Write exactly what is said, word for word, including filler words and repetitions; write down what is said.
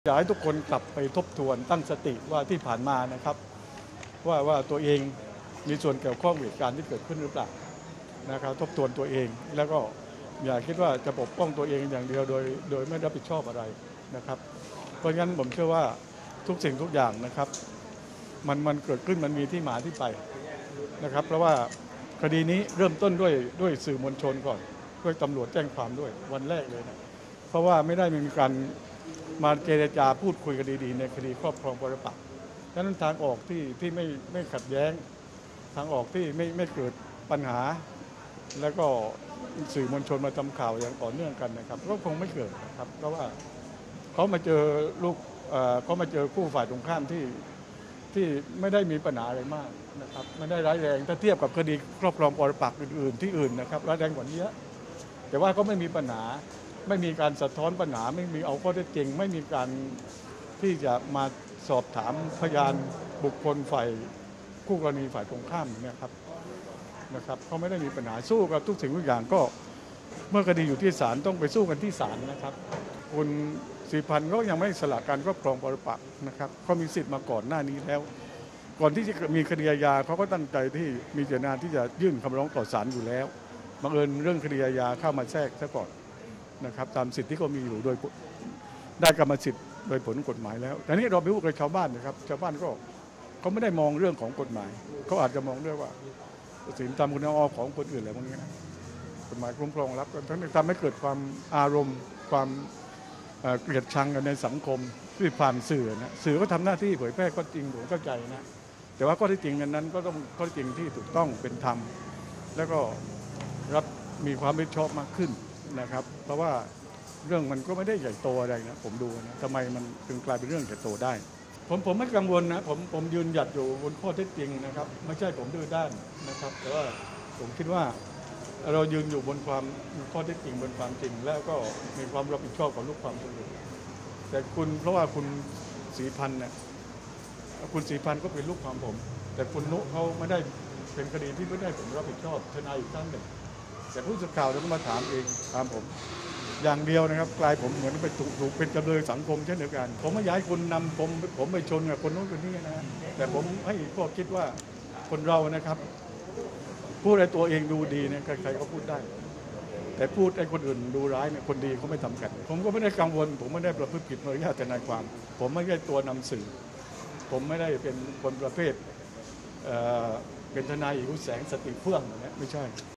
อยากให้ทุกคนกลับไปทบทวนตั้งสติว่าที่ผ่านมานะครับว่าว่าตัวเองมีส่วนเกี่ยวข้องกับเหตุการณ์ที่เกิดขึ้นหรือเปล่านะครับทบทวนตัวเองแล้วก็อย่าคิดว่าจะปกป้องตัวเองอย่างเดียวโดยโดยไม่รับผิดชอบอะไรนะครับเพราะงั้นผมเชื่อว่าทุกสิ่งทุกอย่างนะครับมันมันเกิดขึ้นมันมีที่มาที่ไปนะครับเพราะว่าคดีนี้เริ่มต้นด้วยด้วยสื่อมวลชนก่อนด้วยตำรวจแจ้งความด้วยวันแรกเลยนะเพราะว่าไม่ได้มีการมาเจรจาพูดคุยกันดีๆในคดีครอบครองปรปักษ์ดังนั้นทางออกที่ที่ไม่ไม่ขัดแย้งทางออกที่ไม่ไม่เกิดปัญหาแล้วก็สื่อมวลชนมาทำข่าวอย่างต่อเนื่องกันนะครับก็คงไม่เกิดนะครับเพราะว่าเขามาเจอลูกเขามาเจอคู่ฝ่ายตรงข้ามที่ที่ไม่ได้มีปัญหาอะไรมากนะครับไม่ได้ร้ายแรงถ้าเทียบกับคดีครอบครองปรปักษ์อื่นๆที่อื่นนะครับร้ายแรงกว่านี้แต่ว่าก็ไม่มีปัญหาไม่มีการสะท้อนปัญหาไม่มีเอาข้อเท็จจริงไม่มีการที่จะมาสอบถามพยานบุคคลฝ่ายคู่กรณีฝ่ายตรงข้ามเนี่ยครับนะครับเขาไม่ได้มีปัญหาสู้กับทุกสิ่งทุกอย่างก็เมื่อคดีอยู่ที่ศาลต้องไปสู้กันที่ศาลนะครับคุณศรีพันธ์ก็ยังไม่สละการครอบครองปรปักษ์นะครับเขามีสิทธิ์มาก่อนหน้านี้แล้วก่อนที่จะมีคดีอาญาเขาก็ตั้งใจที่มีเจตนาที่จะยื่นคำร้องต่อศาลอยู่แล้วบังเอิญเรื่องคดีอาญาเข้ามาแทรกซะก่อนนะครับตามสิทธิที่เขามีอยู่โดยได้กรรมสิทธิ์โดยผลกฎหมายแล้วแต่นี่เราไปพูดกับชาวบ้านนะครับชาวบ้านก็เขาไม่ได้มองเรื่องของกฎหมายเขาอาจจะมองเรื่องว่าสินตามคุณเอาของคนอื่นอะไรพวกนี้นะกฎหมายคุ้มครองรับทั้งทำให้เกิดความอารมณ์ความเกลียดชังกันในสังคมที่ผ่านสื่อนะสื่อก็ทำหน้าที่เผยแพร่ข้อจริงผมเข้าใจนะแต่ว่าข้อที่จริงนั้นก็ต้องข้อที่จริงที่ถูกต้องเป็นธรรมแล้วก็รับมีความรับผิดชอบมากขึ้นนะครับเพราะว่าเรื่องมันก็ไม่ได้ใหญ่โตอะไรนะผมดูนะทำไมมันถึงกลายเป็นเรื่องใหญ่โตได้ผมผมไม่กังวลนะผมผมยืนหยัดอยู่บนข้อเท็จจริงนะครับไม่ใช่ผมดื้อด้านนะครับแต่ว่าผมคิดว่าเรายืนอยู่บนความข้อเท็จจริงบนความจริงแล้วก็มีความรับผิดชอบกับลูกความเป็นอยู่แต่คุณเพราะว่าคุณศรีพันธ์เนี่ยคุณศรีพันธ์ก็เป็นลูกความผมแต่คุณนุเขาไม่ได้เป็นคดีที่ไม่ได้ผมรับผิดชอบทนายอีกท่านหนึ่งแต่ผู้สื่อข่าวเราก็มาถามเองถามผมอย่างเดียวนะครับกลายผมเหมือนไปถูกถูกเป็นจำเลยสังคมเช่นเดียวกันผมไม่อยากให้คุณนำผมผมไปชนกับคนโน้นคนนี้นะแต่ผมให้ข้อคิดว่าคนเรานะครับพูดอะไรตัวเองดูดีเนี่ยใครๆก็พูดได้แต่พูดไอ้คนอื่นดูร้ายเนี่ยคนดีเขาไม่ทำกันผมก็ไม่ได้กังวลผมไม่ได้ประพฤติผิดมารยาททนายความผมไม่ใช่ตัวนำสื่อผมไม่ได้เป็นคนประเภทเอ่อเป็นทนายหิวแสงสติเฟื่องอย่างเงี้ยไม่ใช่